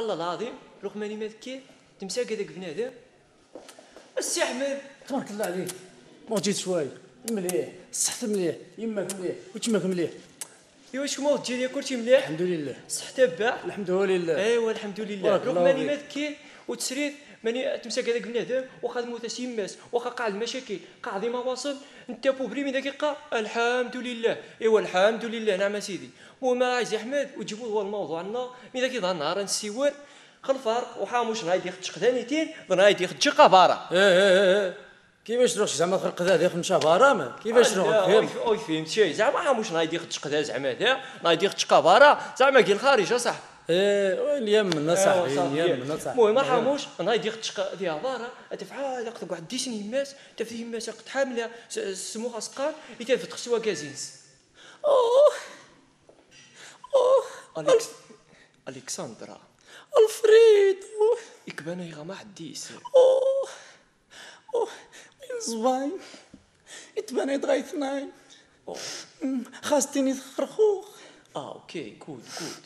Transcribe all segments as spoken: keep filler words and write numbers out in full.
سبحان الله العظيم رغم مالك كيف تمسك هذاك بنادم السي احمد تبارك الله عليك. ما جيت شويه مليح صحت مليح يماك مليح وتماك مليح. ايوا شكون تجي ليا كلشي مليح الحمد لله صح تبع الحمد لله. ايوا الحمد لله بارك رغم الله ماني فيك. مات كي وتسريت ماني تمسك هذاك بنادم واخا موت يماس واخا قاع المشاكل قاع ديما واصل انت بوبري من دقيقه الحمد لله ايوا الحمد لله نعم سيدي. المهم عايز احمد وتجيبوا هو الموضوع عندنا من ذاك النهار نسيور خلفار وحاموش نايدي خدش قدانيتين نايدي خدش قباره. ايه ايه ايه كيفاش تروح زعما خلق ذا داخل مشى برامه كيفاش تروح فهم. اوي فهمت شي زعما حاموش نايدي خدش قدا زعما ذا نايدي خدش قباره زعما كي الخارج صح. ايه اليمنا صاحبي اليمنا صاحبي. المهم حاموش نايدي خدش ديها باره اتفعال قد واحد ديسني يماس تفدي يماس قد حامله سمو خاسقان يتفت خسوا كازينس. اوه اوه أليكس... الكسندرا الفريدو يكبانا يغا حديس. اوه اوه وين زباين يتبان يدغى اثنين خاصتيني خرخوخ. اه اوكي جود جود.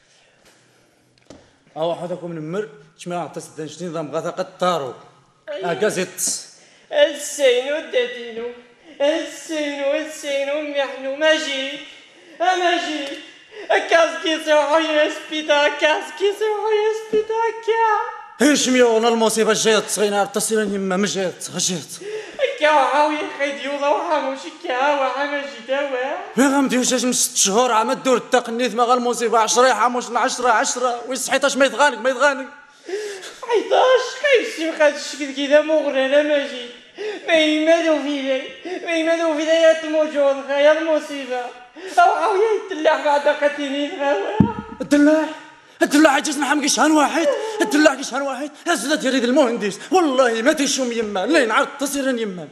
ها واحدكم نمر شمال عطس دنشتي نظام غاثا قد طارو ها كازيت السينو داتينو السينو السينو محنو ماجيك ماجيك كاس كيسوحو يا سبيتا كاس كيسوحو يا سبيتا كا هيش ميونا المصيبه جات صغينا التصيرين يما مجات غجات كا وحاوي خيد يوضا وحاموش كا وحاماجي دوا ما غمديوش من ست شهور عام الدور التقنيت ما غا المصيبه عشرة حاموش العشرة عشرة ويس حيطاش ما يتغانق ما يتغانق حيطاش خيشي مخاد الشكل كذا مغرى لا ماجي ما يمادو فيلي ما يمادو في ذات الموجود غاية المصيبة أو عاوية يتلاح بعد قتيني غاوة الدلاح الدلاح جسم حمقي شهان واحد الدلاح شهان واحد يا زلات يريد المهندس والله ما تيشوم يما لا ينعرض تصيرا يما.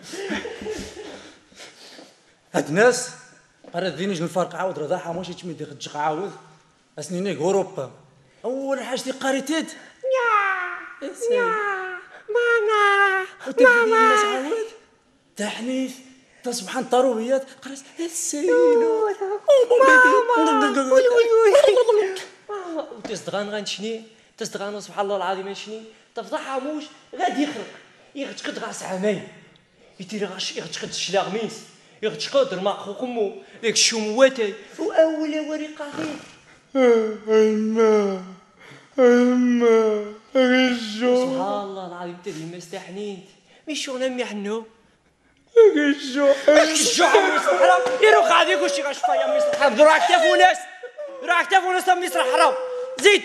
هاد الناس قرات دينيش الفرق عاود رضا حاموش يتمد يخدش عاود اسنينيك اوروبا اول حاجه دي قريتيد نيا نيا ماما ماما عاود تحنيث سبحان طرويات قرات السينو ماما وي وي وي وتصدغان غنشني تصدغان سبحان الله العظيم غنشني تفضح حاموش غادي يخرق يغتقد غاس عامين يدير غاش يغتقد الشلاغميس يغتقد رماق خوكمو ديك الشمواتي واول ورقه غير اما اما غشو سبحان الله العظيم تدي ما استحنيت مش شغل امي حنو غشو غشو حرام يروح غادي يقول شي غشفا يا مصر حرام راك تافوناس راك تافوناس مصر حرام زيد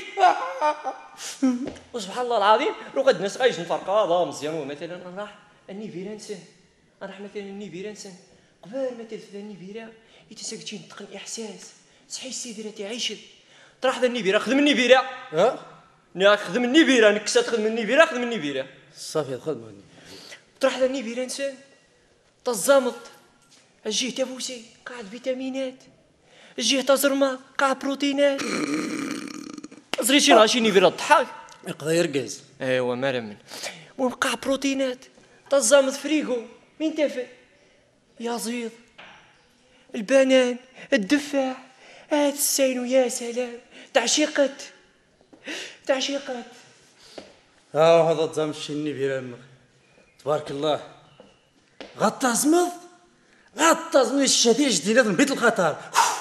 وسبحان الله العظيم لو قد الناس غايش نفرق هذا مزيان مثلا انا راح اني فيرانسن انا راح مثلا اني فيرانسن قبل ما تلفت النيفيرا يتساكتي نطق الاحساس صحي السيدي راه تعيش تروح ذا النيفيرا خدم النيفيرا ها ناك خدم النيفيرا نكسات خدم النيفيرا خدم النيفيرا صافي خدمه تروح ذا النيفيرا انسان تزامط الجيه تافوسي قاعد فيتامينات الجيه تزرمه قاعد بروتينات زري شي راشي نيفيرا الضحاك يقضي يرقز ايوا ما رمن المهم قاع بروتينات تزامط فريغو مين تافه يا زيض البنان الدفاع هاد السين ويا سلام تعشيقت تعشيقت ها هذا تزام الشني بيرم تبارك الله غطى زمض غطى زمض الشتيج جديدات من بيت الخطر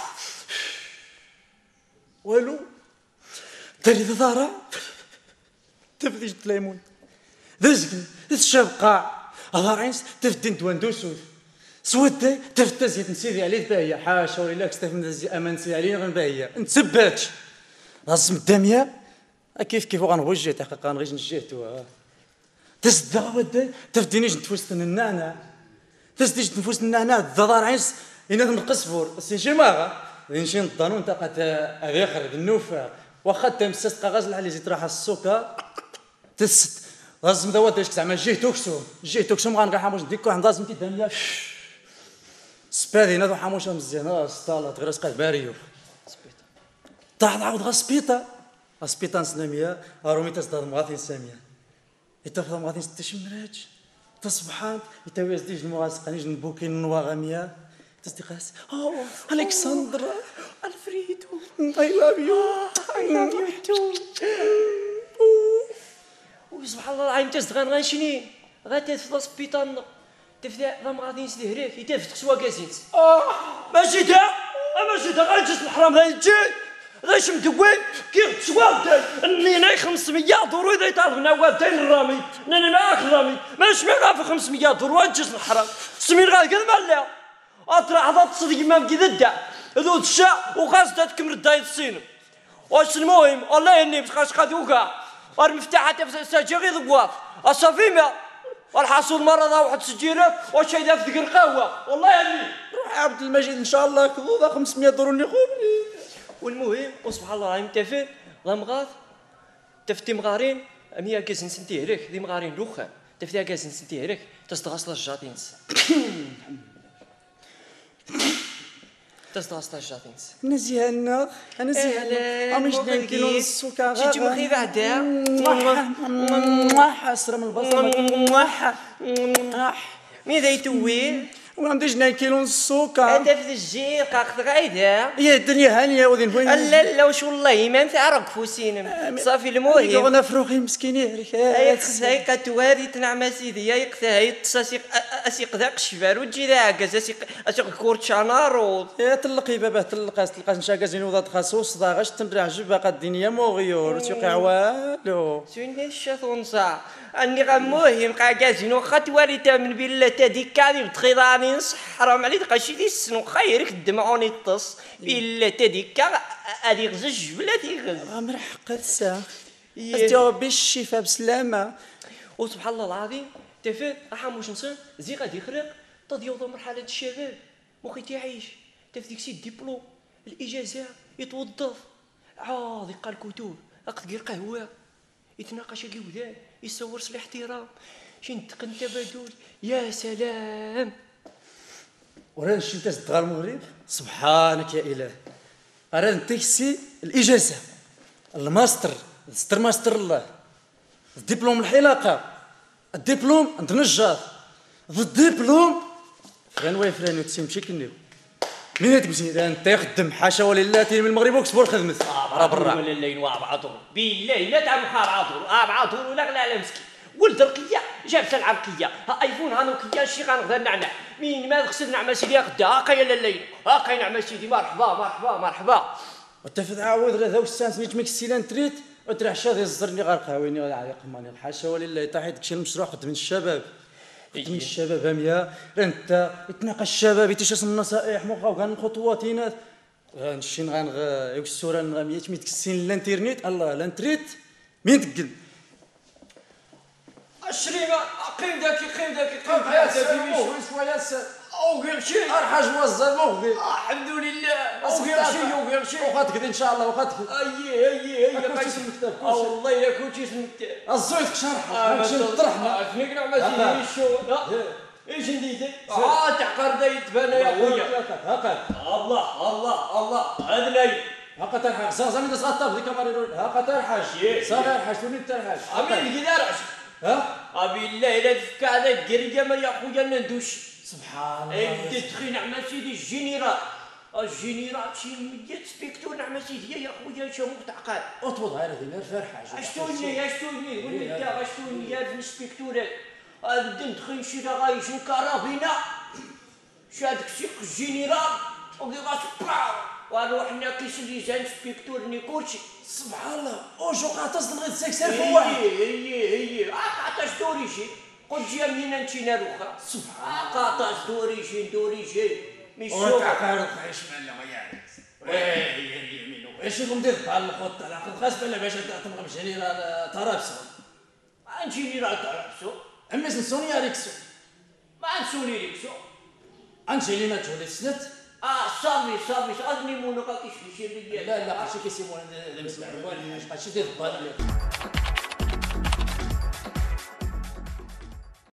والو داري ذارة تفديش تليمون ذزقن الشبقة هذا عينس تفدين تواندوسوس سودة تفتا زيت نسيدي عليه باهية حاشا وريلاكس تفتا امان نسيدي عليه غير باهية نتسباتش راسم الدامية كيف كيف غنوجه تحقيقا غير نجيتو تسدا ودا تفدينيش نتفوست النعناع تسديش نتفوست النعناع الضرار عينس هنا نقصفور سي ماغا نمشي نضانو نتاقات الاخر النوفا واخا تمسست غازل على زيت راح السوكا تست لازم دوات داش زعما جيه توكسو جيه توكسو غنلقى حاموش ديكو عند لازم تدام سبادي نادو حاموش مزيان سطالات غير سقات باريو سبيطا طاح عاود غا سبيطا سبيطا سلاميه رومي تصدر مغاثين ساميه يتفضل مغاثين ست شمراج تصبحان يتويز ديج المغاسقه نيج نبوكين نواغاميه تصديقاس اوه الكسندرا الفريدو اي لاف يو اي لاف يو تو وسبحان الله العظيم تزدغان غنشني غاتات في السبيطار تفدا ضم غادي نسدي هراك يتافت خسوا كازينت اه ماشي دا ماشي دا غنجلس الحرام غنجي غاش مدوي كي تسواد اني خمسمية دورو اذا يطالبنا والدين الرامي انا معاك الرامي ماش معاك في خمسمية دورو غنجلس الحرام سمير غادي كذا مالا اطرح هذا تصدق ما بكي ذا هذو الشا وخاص تكمل الدايت الصين واش المهم الله يهني باش غادي وكاع والمفتاح حتى ساجي غير ضواف اصافي ما والحصول مرة واحد سجيرات واش هيدا في ذيك القهوه والله يهني روح يا عبد المجيد ان شاء الله كذوبه خمسمية دورو اللي خوبني. والمهم وسبحان الله العظيم تافه لا مغاث تفتي مغارين مية كازن سنتي هريك دي مغارين دوخان تفتيها كازن سنتي هريك تصدغاس الجاتينس تصدغاس الجاتينس انا زيانا انا زيانا امش اثنين كيلو ونص سكر تجي مخي بعدا حسره من البصمه مين ذا يتوي وعندي اثنين كيلو ونص سكر هذا في الجير قاخذ غايدا يا الدنيا هانيه وذين فين لا لا واش والله ما نتعرق فوسينم صافي المهم انا فروخي مسكينين هذيك هاي خصها كتواري تنعم سيدي هاي قتا هاي تصاسيق اسيق ذاك الشفار وتجي ذا عكاز اسيق اسيق كورتشا نارود يا طلقي باباه تلقاس تلقاس نشاكازين وذات خاصوص غاش تنرع جبا الدنيا موغيور تيوقع والو سيني الشاطون صاع اني غموهم قاكازين واخا تواري تامن بالله تادي كاني بتخيضاني نصح حرام عليك قاشي دي السنو خيرك الدمعوني الطص بالله تادي كا هادي غزج بلاتي غز مرحقه الساعه الجواب بالشفاء بسلامه وسبحان الله العظيم تفات راح موش نسان زي غادي يخرق طاد يوضا مرحله الشباب مخي تيعيش تف ديك سي الدبلوم الاجازه يتوظف عاود يقرا الكتب يقد يقرا قهوه يتناقش كيودان يصور سلاح احترام شي نتقن تبادل يا سلام وراه نشي تاع المغرب سبحانك يا اله راه التاكسي الاجازه الماستر ستر ماستر الله الدبلوم الحلاقه الدبلوم عند النجار الدبلوم فلان واي فلان تمشي كنيو مين هاد مزيان انت يخدم حاشا ولله تي من المغرب وكسبوا الخدمه راه برا ولا الليل وابعضر بالله لا تاع مخار عضر ابعضر ولا غلا على مسكين ولد رقيه جاب سلعه رقيه ها ايفون ها نوكيا شي غنغدا النعناع مين ما غسل نعمه سيدي غدا هاكا يا الليل هاكا نعمه سيدي مرحبا مرحبا مرحبا وتفد عاود راه ذا وستان سميت مكسيلان تريت وترح شادي الزرني غير قهويني ولا عيق ماني حاشا ولله طاحت داكشي المشروع خدم الشباب خدم الشباب هميا انت يتناقش الشباب يتيش النصائح مخا وكان خطواتينات غنشي غنغ السوره مية ميتكسين الانترنت الله الانتريت مين تقل الشريمه قيم داكي قيم داكي قيم داكي شويه سا او غير شي ارحاج وزر مغدي الحمد لله او غير شي او غير شي وخاتك ان شاء الله وخاتك اي اي اي كلشي في المكتب اه والله الا كلشي في المكتب الزويت شرح نمشي نطرحنا فيك نعمه سيدي الشو ايش ندير اه تعقر يتبان يا خويا هاكا الله الله الله هذا نايم هاكا ترحاج زعما داز غطاف ديك ماري هاكا ترحاج صافي رحاج شنو ترحاج امين كي دارش ها ابي الله الا تفك هذا الكريجه ما يا خويا ندوش سبحان الله اي تدخي نعمه سيدي الجنرال الجنرال شي مية سبيكتور نعمه سيدي يا خويا شو متعقد اطبط غير دينا فرحاج اشتوني اشتوني قول لي انت اشتوني يا في السبيكتورات غادي ندخل نشري غايش كرابينا شادك سيق الجنرال وكي غاسباو ونروح ناكيس لي زان سبيكتور نيكوتشي سبحان الله اوجو قاطس نغير سكسير هي واحد هي هي قاطاش دوري شي قلت جا منين انتي ناروخا سبحان الله قاطاش دوري شي دوري شي مشو وتعقر خايش مالا وياك وي يمينو ايش يقوم دير بحال الخط على عقل خاص بلا باش تمغ مشري طرابسو انجيني راه طرابسو امي سوني ريكسو ما نسوني ريكسو انجيلينا جولي سنت اه صافي صافي اغني مونو كيش يشير ليا لا لا قاشي كيسيمون نسمع وين قاشي دير بالي